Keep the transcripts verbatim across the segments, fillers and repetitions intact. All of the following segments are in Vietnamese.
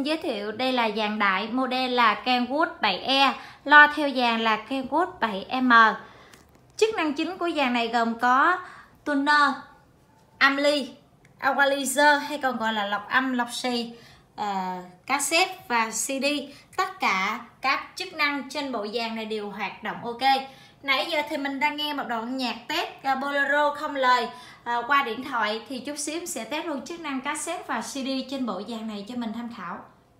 giới thiệu đây là dàn đại, model là Kenwood bảy E, lo theo dàn là Kenwood bảy M. Chức năng chính của dàn này gồm có tuner, ampli, equalizer hay còn gọi là lọc âm, lọc xì, uh, cassette và xê đê. Tất cả các chức năng trên bộ dàn này đều hoạt động ok. Nãy giờ thì mình đang nghe một đoạn nhạc test uh, bolero không lời uh, qua điện thoại, thì chút xíu sẽ test luôn chức năng cassette và xê đê trên bộ dàn này cho mình tham khảo.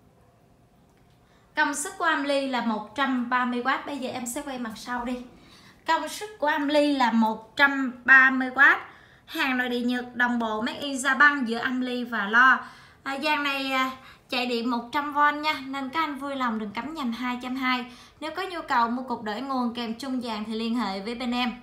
Công suất của ampli là một trăm ba mươi oát. Bây giờ em sẽ quay mặt sau đi. Công suất của ampli là một trăm ba mươi oát. Hàng nội địa Nhật, đồng bộ made in Japan giữa ampli và lo. À, dàn này à, chạy điện một trăm vôn nha, nên các anh vui lòng đừng cắm nhầm hai trăm hai mươi. Nếu có nhu cầu mua cục đổi nguồn kèm chung dàn thì liên hệ với bên em.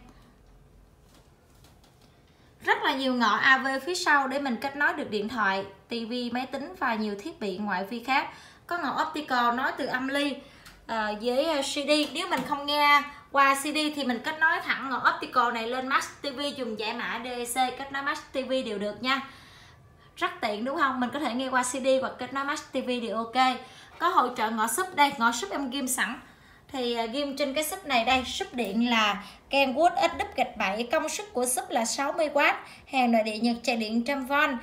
Rất là nhiều ngõ a vê phía sau để mình kết nối được điện thoại, tivi, máy tính và nhiều thiết bị ngoại vi khác. Có ngõ optical nối từ ampli à, với xê đê. Nếu mình không nghe qua xê đê thì mình kết nối thẳng ngõ optical này lên Max ti vi, dùng giải mã đê e xê kết nối Max ti vi đều được nha. Rất tiện đúng không? Mình có thể nghe qua xê đê hoặc kết nối Max ti vi đều ok. Có hỗ trợ ngõ sub đây, ngõ sub em ghim sẵn. Thì ghim trên cái sub này đây, sub điện là Kenwood ét vê gạch bảy, công suất của sub là sáu mươi oát, hàng nội địa Nhật, chạy điện một trăm vôn.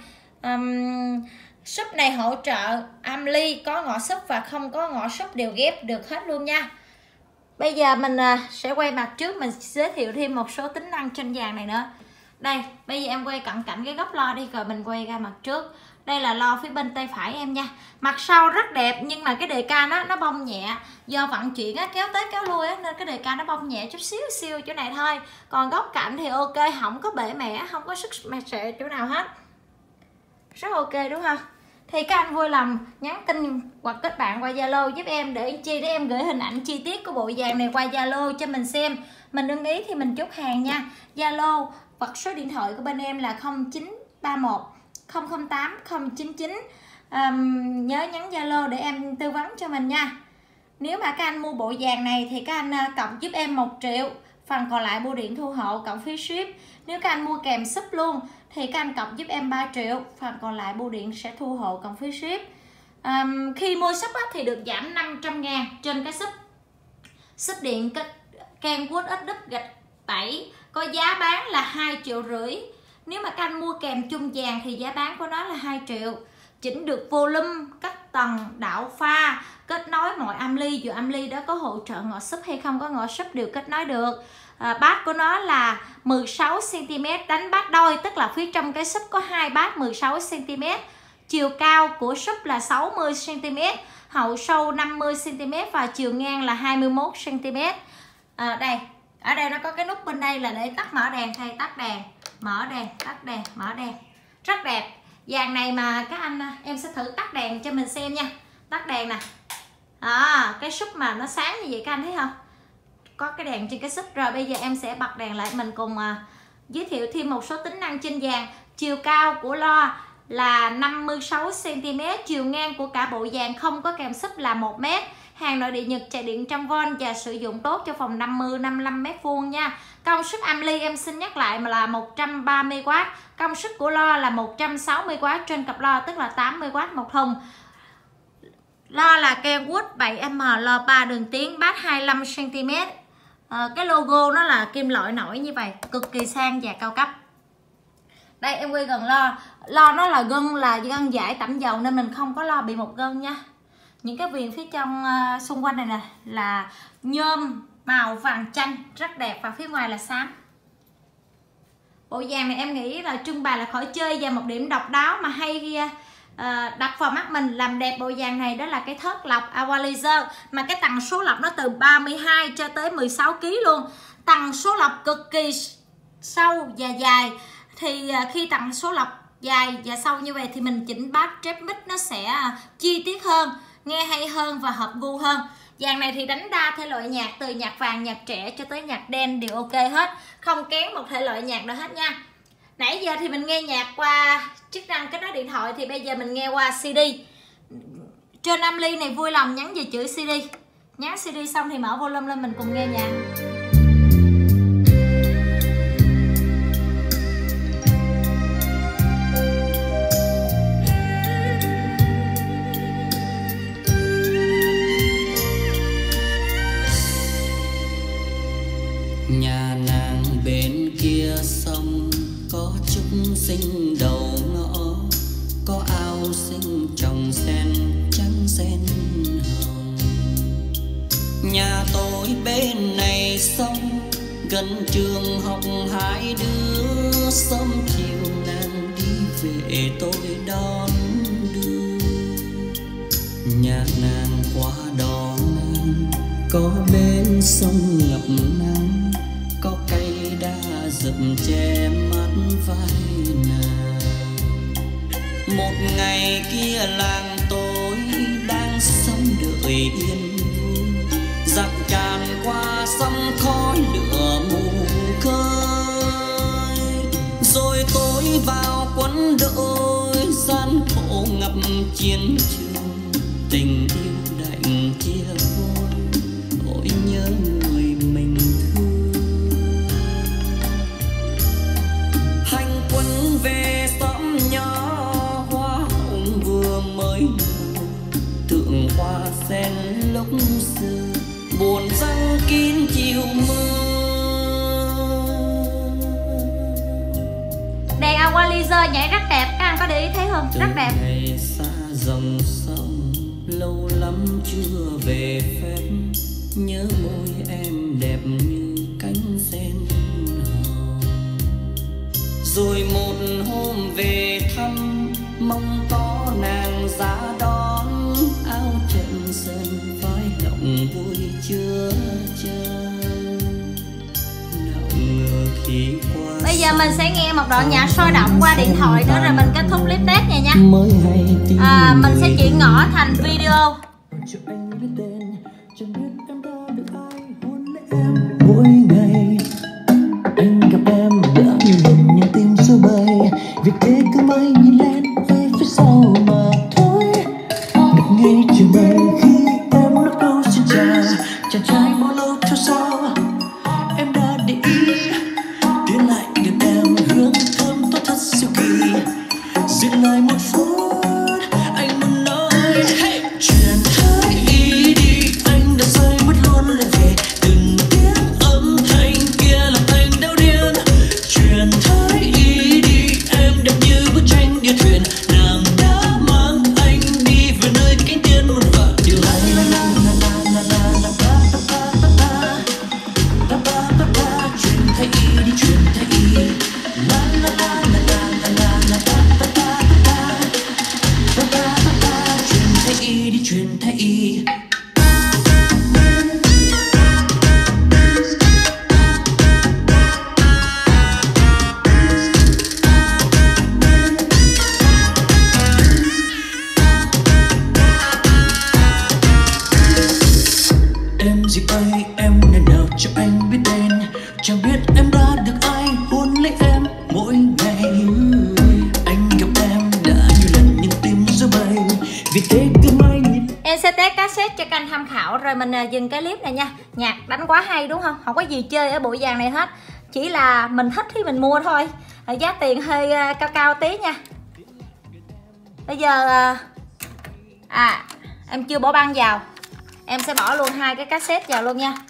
Um, sub này hỗ trợ ampli, có ngõ sub và không có ngõ sub đều ghép được hết luôn nha. Bây giờ mình sẽ quay mặt trước, mình giới thiệu thêm một số tính năng trên dàn này nữa. Đây, bây giờ em quay cận cảnh cái góc lo đi, rồi mình quay ra mặt trước. Đây là lo phía bên tay phải em nha. Mặt sau rất đẹp nhưng mà cái đề can nó nó bong nhẹ, do vận chuyển á, kéo tới kéo lui á, nên cái đề can nó bong nhẹ chút xíu xíu chỗ này thôi. Còn góc cạnh thì ok, không có bể mẻ, không có sức mẻ sệ chỗ nào hết. Rất ok đúng không? Thì các anh vui lòng nhắn tin hoặc kết bạn qua Zalo giúp em, để chi để em gửi hình ảnh chi tiết của bộ dàn này qua Zalo cho mình xem. Mình ưng ý thì mình chốt hàng nha. Zalo hoặc số điện thoại của bên em là không chín ba một không không tám không chín chín. um, Nhớ nhắn Zalo để em tư vấn cho mình nha. Nếu mà các anh mua bộ dàn này thì các anh cộng giúp em một triệu, phần còn lại bưu điện thu hộ cộng phí ship. Nếu các anh mua kèm sub luôn thì các anh cộng giúp em ba triệu, phần còn lại bưu điện sẽ thu hộ cộng phí ship. um, Khi mua sub thì được giảm năm trăm ngàn trên cái sub. Sub điện Kenwood ét vê gạch bảy có giá bán là hai triệu rưỡi. Nếu mà các anh mua kèm chung dàn thì giá bán của nó là hai triệu. Chỉnh được volume, các tầng, đạo pha, kết nối mọi ampli. Dù ampli đó có hỗ trợ ngõ sub hay không có ngõ sub đều kết nối được. à, Bát của nó là mười sáu xăng ti mét, đánh bát đôi, tức là phía trong cái sub có hai bát mười sáu xăng ti mét. Chiều cao của sub là sáu mươi xăng ti mét, hậu sâu năm mươi xăng ti mét và chiều ngang là hai mươi mốt xăng ti mét. à, Đây, ở đây nó có cái nút bên đây là để tắt mở đèn hay tắt đèn, mở đèn, tắt đèn, mở đèn. Rất đẹp. Dàn này mà các anh, em sẽ thử tắt đèn cho mình xem nha. Tắt đèn nè. À, cái sub mà nó sáng như vậy các anh thấy không? Có cái đèn trên cái sub. Rồi bây giờ em sẽ bật đèn lại, mình cùng uh, giới thiệu thêm một số tính năng trên dàn. Chiều cao của lo là năm mươi sáu xăng ti mét, chiều ngang của cả bộ dàn không có kèm sub là một mét. Hàng nội địa Nhật, chạy điện một trăm vôn và sử dụng tốt cho phòng năm mươi năm mươi lăm mét vuông nha. Công suất ampli em xin nhắc lại mà là một trăm ba mươi oát. Công suất của lo là một trăm sáu mươi oát trên cặp lo, tức là tám mươi oát một thùng. Lo là Kenwood bảy M, lo ba đường tiếng, bát hai mươi lăm xăng ti mét. à, Cái logo nó là kim loại nổi như vậy, cực kỳ sang và cao cấp. Đây em quay gần lo. Lo nó là gân, là gân giải tẩm dầu nên mình không có lo bị một gân nha. Những cái viền phía trong uh, xung quanh này nè là nhôm màu vàng chanh, rất đẹp, và phía ngoài là xám. Bộ dàn này em nghĩ là trưng bày là khỏi chơi, và một điểm độc đáo mà hay uh, đập vào mắt mình làm đẹp bộ dàn này đó là cái thớt lọc equalizer, mà cái tần số lọc nó từ ba mươi hai cho tới mười sáu ki lô gam luôn. Tần số lọc cực kỳ sâu và dài. Thì uh, khi tần số lọc dài và sâu như vậy thì mình chỉnh bass trap mic nó sẽ uh, chi tiết hơn, nghe hay hơn và hợp gu hơn. Dàn này thì đánh đa thể loại nhạc, từ nhạc vàng, nhạc trẻ cho tới nhạc đen đều ok hết, không kén một thể loại nhạc nào hết nha. Nãy giờ thì mình nghe nhạc qua chức năng kết nối điện thoại, thì bây giờ mình nghe qua xê đê. Trên ampli này vui lòng nhắn về chữ xê đê. Nhắn xê đê xong thì mở volume lên mình cùng nghe nhạc. Nhà nàng bên kia sông có trúc xinh đầu ngõ, có ao xinh trồng sen trắng sen hồng. Nhà tôi bên này sông gần trường học, hai đứa sớm chiều nàng đi về tôi đón đưa. Nhà nàng qua đò ngang có bên sông ngập nắng, có cây đa rực che mắt vai nàng. Một ngày kia làng tôi đang sống đợi yên vui, giặc tràn qua sông khói lửa mù khơi. Rồi tôi vào quân đội gian khổ ngập chiến trường, tình yêu đành chia phôi, ôi nhớ người mình thương. Hành quân về xóm nhỏ, hoa hồng vừa mới nở, tượng hoa sen lúc xưa buồn răng kín chiều mưa. Đèn aqua laser nhảy rất đẹp, các anh có để ý thấy không? Rất đẹp. Từ ngày xa dòng sông lâu lắm chưa về phép, nhớ môi em đẹp như cánh sen hồng. Rồi một hôm về thăm mong có nàng ra đón, áo trần sơn vai lòng vui chưa chân. Nào ngờ khi qua Bây giờ mình sẽ nghe một đoạn nhạc sôi động qua điện thoại nữa rồi mình kết thúc clip test này nha. À, mình sẽ chuyển ngõ thành video. Mỗi ngày anh gặp em đã nhiều lần nhưng tim xưa bay, vì thế cứ mãi nhìn lên về phía sau mà thôi. Được ngay chiều nay khi em lắc đầu xin chào, chàng trai bao lâu theo sau em đã để ý, tiến lại gần em hương thơm tốt thật siêu kỳ. Dừng lại một phút anh muốn nói hey. Chuyện thấy ý đi anh đã rơi mất luôn lại về, từng tiếng âm thanh kia làm anh đau điên. Chuyện thấy ý đi em đẹp như bức tranh địa thuyền, nàng đã mang anh đi về nơi cánh tiên một vạn điều. La la la la la la la ba ba ba ba ba ba ba ba. Chuyện thấy ý đi, chuyện thấy ý. La la la la la la la ba ba ba ba ba ba ba. Chuyện thấy ý đi, chuyện thấy ý. Em gì ơi em ngày nào cho anh biết tên, chẳng biết em đã được ai hôn lấy em mỗi ngày. Anh gặp em đã nhiều lần nhưng tim rối bời, vì thế cứ mãi nhìn. Em sẽ test cassette cho các anh tham khảo rồi mình dừng cái clip này nha. Nhạc đánh quá hay đúng không? Không có gì chơi ở bộ dàn này hết, chỉ là mình thích thì mình mua thôi. Giá tiền hơi cao cao tí nha. Bây giờ à em chưa bỏ băng vào, em sẽ bỏ luôn hai cái cassette vào luôn nha.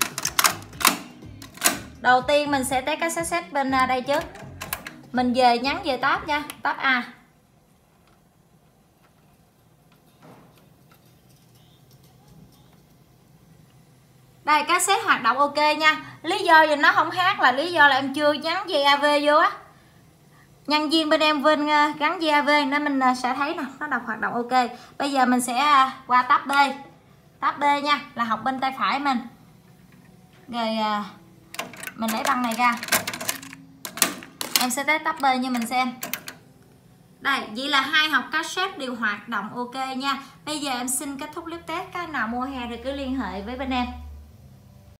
Đầu tiên mình sẽ test cassette bên đây trước. Mình về nhắn về tab nha, tab A. Đây cassette hoạt động ok nha. Lý do vì nó không hát là lý do là em chưa gắn dây a vê vô á. Nhân viên bên em bên gắn dây a vê nên mình sẽ thấy nè, nó đọc hoạt động ok. Bây giờ mình sẽ qua tab B. Tab B nha, là học bên tay phải mình. Rồi mình lấy băng này ra. Em sẽ test tab B như mình xem. Đây, vậy là hai học cassette đều hoạt động ok nha. Bây giờ em xin kết thúc clip test. Các nào mua hàng thì cứ liên hệ với bên em.